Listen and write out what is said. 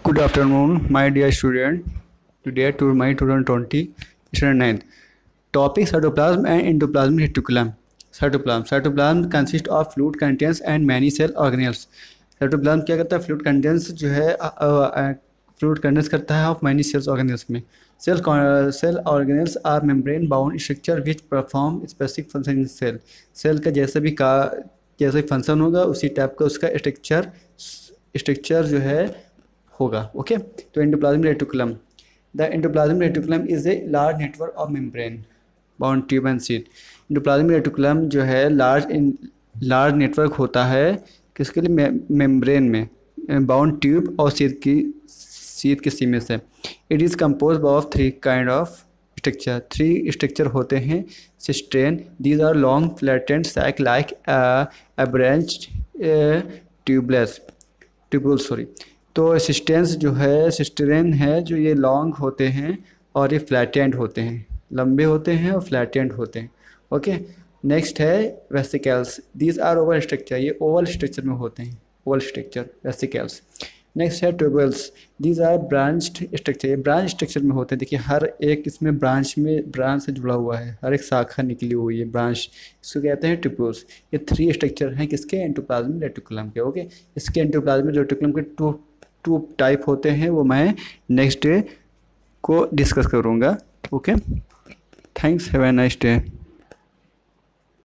Good afternoon, my dear student. Today to my 2020 student 9th. Topic cytoplasm and endoplasmic reticulum. Cytoplasm consists of fluid contents and many cell organelles. Cytoplasm क्या करता है? Fluid contents जो है fluid contents करता है of many cells organelles में. Cell organelles are membrane bound structure which perform specific function in cell. Cell का जैसा भी फंक्शन होगा उसी टाइप का उसका स्ट्रक्चर जो है होगा. ओके, तो endoplasmic reticulum. The endoplasmic reticulum is a large network of membrane bound tube and sheet. Endoplasmic reticulum जो है लार्ज नेटवर्क होता है किसके लिए? मेम्ब्रेन में बाउंड ट्यूब और सीट के सीमे से. It is compose of 3 kind of structure. 3 structure होते हैं. Cistern, these are long flattened sac like branched tubules. तो सिस्टेन है जो ये लॉन्ग होते हैं और ये फ्लैटेंड होते हैं, लंबे होते हैं और फ्लैटेंड होते हैं. ओके, नेक्स्ट है vesicles. These are oval structure, ये ओवल स्ट्रक्चर में होते हैं, ओवल स्ट्रक्चर वेसिकल्स. नेक्स्ट है tubules. These are branched structure, ये ब्रांच स्ट्रक्चर में होते हैं. देखिए हर एक इसमें ब्रांच से जुड़ा हुआ है, हर एक शाखा निकली हुई है, ब्रांच, इसको कहते हैं ट्यूबल्स. ये 3 स्ट्रक्चर हैं किसके? एंडोप्लाज्मिक रेटिकुलम के. ओके, इसके एंडोप्लाज्मिक रेटिकुलम के टू टाइप होते हैं, वो मैं नेक्स्ट डे को डिस्कस करूँगा. Okay, thanks, have a nice day.